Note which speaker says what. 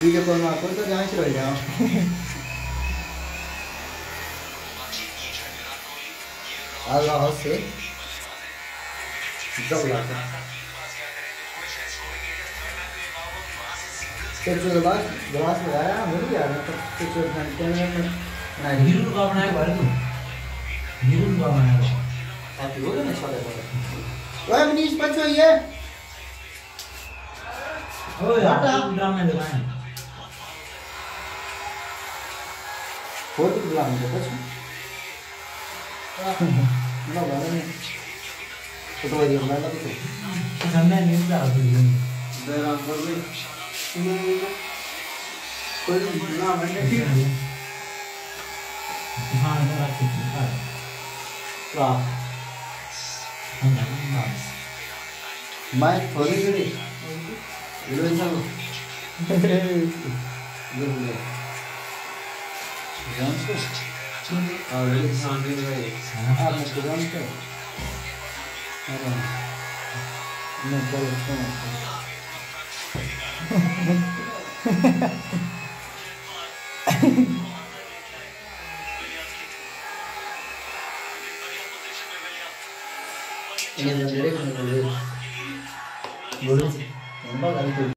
Speaker 1: video call में आपको तो जांच रह जाओ अल्लाह से जब लाता फिर जो ग्लास लगाया ना मुझे यार तो कुछ घंटे में ना हीरो का बनाया बाहर तो हीरो का बनाया आप लोग ने छोड़े ओए मनीष बचो ये ओए हटा ड्रामा में लगाए बहुत ड्रामा में बचो ना बाहर में तो ये वाला तो हमने नहीं जा रहा दराम कर ले कोई ना मैंने ठीक है हां ना ठीक है वाह मैं थोड़ी थोड़ी लो चलो लो ले रियांश को और ये सामने में आप मुझे रियांश को अरे मैं चलो ini dari bolos